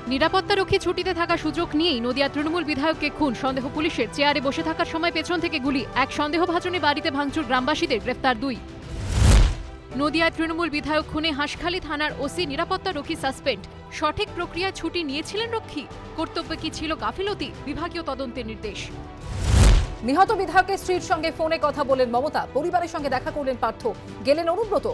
নিরাপত্তারক্ষী ছুটিতে থাকা সুযোগ নিয়েই নদিয়া তৃণমূল বিধায়ককে খুন, সন্দেহ পুলিশের। চেয়ারে বসে থাকার সময় পেছন থেকে গুলি, এক সন্দেহভাজনী বাড়িতে ভাঙচুর, গ্রামবাসীদের গ্রেফতার 2। নদিয়ার তৃণমূল বিধায়ক খুনে হাঁসখালি থানার ওসি, নিরাপত্তারক্ষী সাসপেন্ড। সঠিক প্রক্রিয়ায় ছুটি নিয়েছিলেন রক্ষী? কর্তব্যে কি ছিল গাফিলতি? বিভাগীয় তদন্তের নির্দেশ। নিহত বিধায়কের স্ত্রীর সঙ্গে ফোনে কথা বলেন মমতা, পরিবারের সঙ্গে দেখা করলেন পার্থ, গেলেন অনুব্রত।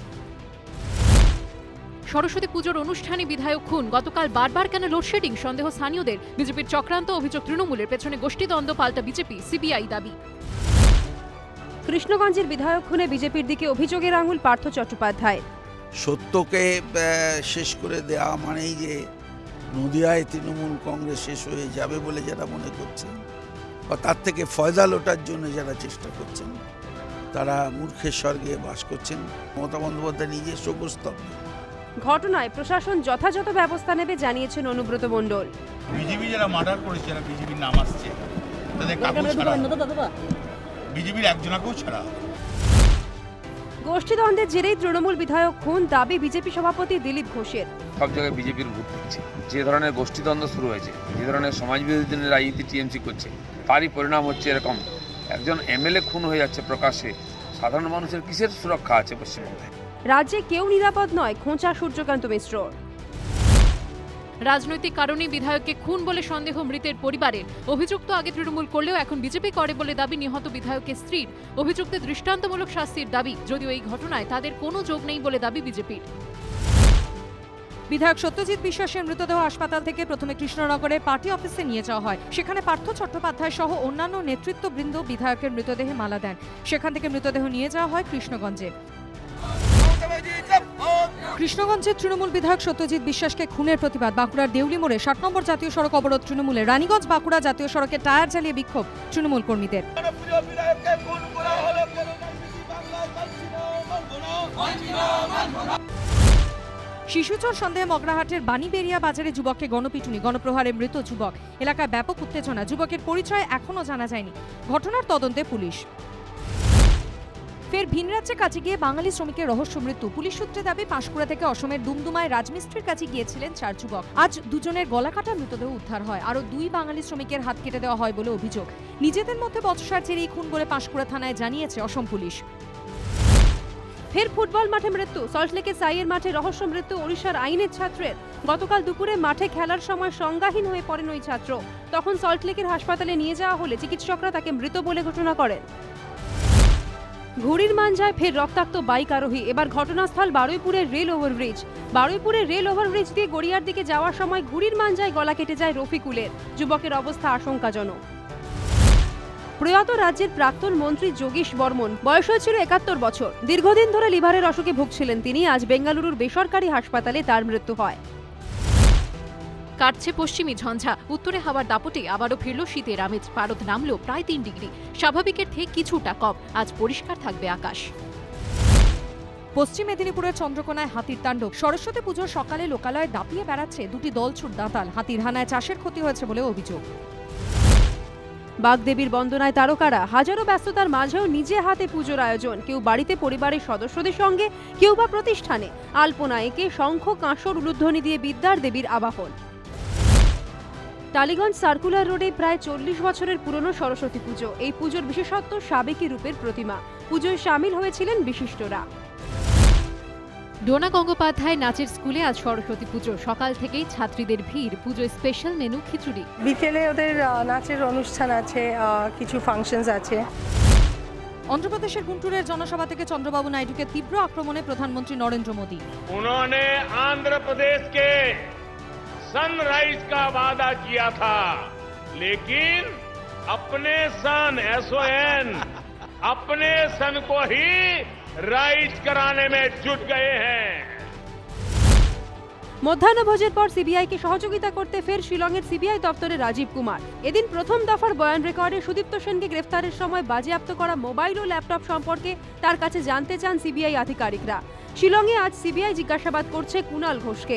সরস্বতী পুজোর অনুষ্ঠানে বিধায়ক খুন, গতকাল বারবার কেন লোডশেডিং? সন্দেহ স্থানীয়দের। বিজেপির চক্রান্ত, অভিযোগ তৃণমূলের। পেছনে গোষ্ঠীদ্বন্দ্ব, পাল্টা বিজেপি, সিবিআই দাবি। কৃষ্ণগঞ্জের বিধায়ক খুনে বিজেপির দিকে অভিযোগের আঙুল পার্থ চট্টোপাধ্যায়। সত্যকে শেষ করে দেওয়া মানেই যে নদিয়ায় তৃণমূল কংগ্রেস শেষ হয়ে যাবে বলে যারা মনে করছেন, বা তার থেকে ফয়দা লোটার জন্য যারা চেষ্টা করছেন, তারা মূর্খের স্বর্গে বাস করছেন। মমতা বন্দ্যোপাধ্যায় নিজস্ব প্রস্তাব। ঘটনায় প্রশাসন যথাযথ ব্যবস্থা নেবে জানিয়েছেন অনুব্রত মণ্ডল। বিজেপি যারা মার্ডার করেছে, যারা বিজেপির নাম আসছে, তাদের কাউকে ছাড়া, বিজেপির একজনকেও ছাড়া। গোষ্ঠীদ্বন্দ্বের জেরেই তৃণমূল বিধায়ক খুন, দাবি বিজেপি সভাপতি দিলীপ ঘোষের। সব জায়গায় বিজেপির ভোট দিচ্ছে। যে ধরনের গোষ্ঠীদ্বন্দ্ব শুরু হয়েছে, যে ধরনের সমাজবিরোধী রাজনীতি টিএমসি করছে, তারই পরিণাম হচ্ছে এরকম। একজন এমএলএ খুন হয়ে যাচ্ছে প্রকাশ্যে। সাধারণ মানুষের কিসের সুরক্ষা আছে পশ্চিমবঙ্গে? রাজ্যে কেউ নিরাপদ নয়, খোঁচা সূর্যকান্ত মিশ্র। রাজনৈতিক কারণে বিধায়ককে খুন বলে সন্দেহ মৃতের পরিবারের। অভিযুক্ত আগে তৃণমূল করলেও এখন বিজেপি করে বলে দাবি নিহত বিধায়কের স্ত্রীর। অভিযুক্তের দৃষ্টান্তমূলক শাস্তির দাবি, যদিও এই ঘটনায় তাদের কোনো যোগ নেই বলে দাবি বিজেপির। বিধায়ক সত্যজিৎ বিশ্বাসের মৃতদেহ হাসপাতাল থেকে প্রথমে কৃষ্ণনগরের পার্টি অফিসে নিয়ে যাওয়া হয়। সেখানে পার্থ চট্টোপাধ্যায় সহ অন্যান্য নেতৃত্ববৃন্দ বিধায়কের মৃতদেহে মালা দেন। সেখান থেকে মৃতদেহ নিয়ে যাওয়া হয় কৃষ্ণগঞ্জে। কৃষ্ণগঞ্জের তৃণমূল বিধায়ক সত্যজিৎ বিশ্বাসকে খুনের প্রতিবাদ। বাঁকুড়ার দেউলি মোড়ে 60 নম্বর জাতীয় সড়ক অবরোধ তৃণমূলের। রানীগঞ্জ বাঁকুড়া জাতীয় সড়কে টায়ার জ্বালিয়ে বিক্ষোভ তৃণমূল কর্মীদের। শিশুচোর সন্দেহে মগরাহাটের বাণীবেরিয়া বাজারে যুবককে গণপিটুনি, গণপ্রহারে মৃত যুবক। এলাকায় ব্যাপক উত্তেজনা। যুবকের পরিচয় এখনো জানা যায়নি। ঘটনার তদন্তে পুলিশ। ফের ভিন রাজ্যে কাজে গিয়ে বাঙালি শ্রমিকের রহস্য মৃত্যু। পুলিশ সূত্রে দাবি, পাঁশকুড়া থেকে অসমের ডুমডুমায় রাজমিস্ত্রির কাছে গিয়েছিলেন 4 যুবক। আজ দুজনের গলা কাটা মৃতদেহ উদ্ধার হয়। আরও 2 বাঙালি শ্রমিকের হাত কেটে দেওয়া হয় বলে অভিযোগ। নিজেদের মধ্যে বচসার জেরেই খুন বলে পাঁশকুড়া থানায় জানিয়েছে অসম পুলিশ। ফের ফুটবল মাঠে মৃত্যু। সল্টলেকের সাইয়ের মাঠে রহস্য মৃত্যু ওড়িশার আইনের ছাত্রের। গতকাল দুপুরে মাঠে খেলার সময় সংজ্ঞাহীন হয়ে পড়েন ওই ছাত্র। তখন সল্টলেকের হাসপাতালে নিয়ে যাওয়া হলে চিকিৎসকরা তাকে মৃত বলে ঘোষণা করেন। ঘুড়ির মাঞ্জায় ফের রক্তাক্ত বাইক আরোহী। এবার ঘটনাস্থল বারুইপুরের রেল ওভারব্রিজ। বারুইপুরের রেল ওভারব্রিজ দিয়ে গড়িয়ার দিকে যাওয়ার সময় ঘুড়ির মাঞ্জায় গলা কেটে যায় রফিকুলের। যুবকের অবস্থা আশঙ্কাজনক। প্রয়াত রাজ্যের প্রাক্তন মন্ত্রী যোগীশ বর্মন, বয়স হয়েছিল 71 বছর। দীর্ঘদিন ধরে লিভারের অসুখে ভুগছিলেন তিনি। আজ বেঙ্গালুরুর বেসরকারি হাসপাতালে তার মৃত্যু হয়। কাটছে পশ্চিমী ঝঞ্ঝা। উত্তরে হাওয়ার দাপটে আবারও ফিরল শীতের আমেজ। পারদ নামল প্রায় 3 ডিগ্রি, স্বাভাবিকের থেকে কিছুটা কম। আজ পরিষ্কার থাকবে আকাশ। পশ্চিম মেদিনীপুরের চন্দ্রকোনায় হাতির তাণ্ডব। সরস্বতী পুজোর সকালে লোকালয়ে দাপিয়ে বেড়াচ্ছে 2টি দলছুট দাঁতাল। হাতির হানায় চাষের ক্ষতি হয়েছে বলে অভিযোগ। বাগদেবীর বন্দনায় তারকারা। হাজারো ব্যস্ততার মাঝেও নিজে হাতে পুজোর আয়োজন। কেউ বাড়িতে পরিবারের সদস্যদের সঙ্গে, কেউ বা প্রতিষ্ঠানে। আলপনা এঁকে শঙ্খ কাঁসর উলুধ্বনি দিয়ে বিদ্যার দেবীর আবাহন। টালিগঞ্জ সার্কুলার রোডে প্রায় 40 বছরের পুরনো সরস্বতী পুজো। এই পুজোর বিশেষত্ব সাবেকি রূপের প্রতিমা। পুজোয় সামিল হয়েছিলেন বিশিষ্টরা। ডোনা গঙ্গোপাধ্যায় নাচের স্কুলে আজ সরস্বতী পুজো। সকাল থেকেই ছাত্রীদের ভিড়। পুজোয় স্পেশাল মেনু খিচুড়ি। বিকেলে ওদের নাচের অনুষ্ঠান আছে, কিছু ফাংশনস আছে। অন্ধ্রপ্রদেশের গুন্টুরের জনসভা থেকে চন্দ্রবাবু নাইডুকে তীব্র আক্রমণে প্রধানমন্ত্রী নরেন্দ্র মোদী। उन्होंने आंध्र प्रदेश के सनराइज का वादा किया था, लेकिन अपने सन SON अपने सन को ही राइज कराने में जुट गए हैं। মধ্যাহ্নভোজের পর সিবিআইকে সহযোগিতা করতে ফের শিলংয়ের সিবিআই দপ্তরে রাজীব কুমার। এদিন প্রথম দফার বয়ান রেকর্ডে সুদীপ্ত সেনকে গ্রেফতারের সময় বাজেয়াপ্ত করা মোবাইল ও ল্যাপটপ সম্পর্কে তার কাছে জানতে চান সিবিআই আধিকারিকরা। শিলংয়ে আজ সিবিআই জিজ্ঞাসাবাদ করছে কুণাল ঘোষকে।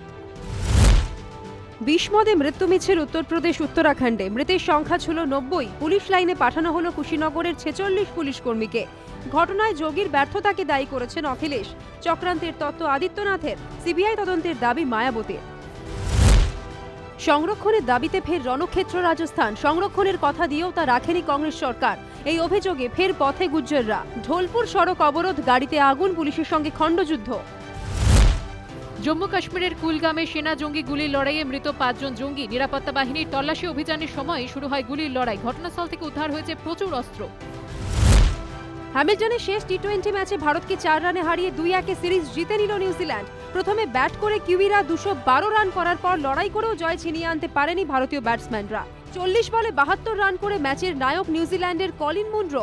বিষমদে মৃত্যু মিছিল উত্তরপ্রদেশ উত্তরাখণ্ডে। মৃতের সংখ্যা ছিল 90। পুলিশ লাইনে পাঠানো হলো কুশীনগরের 46 পুলিশ কর্মীকে। ঘটনায় যোগীর ব্যর্থতাকে দায়ী করেছেন অখিলেশ। চক্রান্তের তত্ত্ব আদিত্যনাথের। সিবিআই তদন্তের দাবি মায়াবতীর। সংরক্ষণের দাবিতে ফের রণক্ষেত্র রাজস্থান। সংরক্ষণের কথা দিয়েও তা রাখেনি কংগ্রেস সরকার। এই অভিযোগে ফের পথে গুজ্জররা। ঢোলপুর সড়ক অবরোধ, গাড়িতে আগুন, পুলিশের সঙ্গে খণ্ডযুদ্ধ। জম্মু কাশ্মীরের কুলগামে সেনা জঙ্গি গুলির লড়াইয়ে মৃত 5 জন জঙ্গি। নিরাপত্তা বাহিনীর তল্লাশি অভিযানের সময় শুরু হয় গুলির লড়াই। ঘটনাস্থল থেকে উদ্ধার হয়েছে প্রচুর অস্ত্র। হ্যামিল্টনের শেষ টি20 ম্যাচে ভারতকে 4 রানে হারিয়ে 2-1 সিরিজ জিতে নিল নিউজিল্যান্ড। প্রথমে ব্যাট করে কিউইরা 212 রান করার পর লড়াই করেও জয় ছিনিয়ে আনতে পারেনি ভারতীয় ব্যাটসম্যানরা। 40 বলে 72 রান করে ম্যাচের নায়ক নিউজিল্যান্ডের কলিন মুনরো।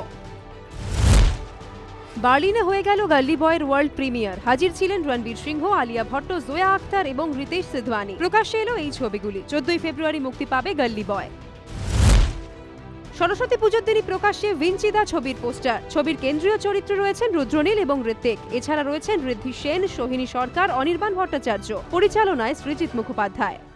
বার্লিনে হয়ে গেল গাল্লি বয়ের ওয়ার্ল্ড প্রিমিয়ার। হাজির ছিলেন রণবীর সিংহ, আলিয়া ভট্ট, জোয়া আখতার এবং রিতেশ সিধওয়ানি। প্রকাশ্যে এলো এই ছবিগুলি। 14 ফেব্রুয়ারি মুক্তি পাবে গাল্লি বয়। সরস্বতী পুজোর দিনই প্রকাশ্যে ভিঞ্চিদা ছবির পোস্টার। ছবির কেন্দ্রীয় চরিত্রে রয়েছেন রুদ্রনীল এবং ঋত্বিক। এছাড়া রয়েছেন ঋদ্ধি সেন, সোহিনী সরকার, অনির্বাণ ভট্টাচার্য। পরিচালনায় সৃজিত মুখোপাধ্যায়।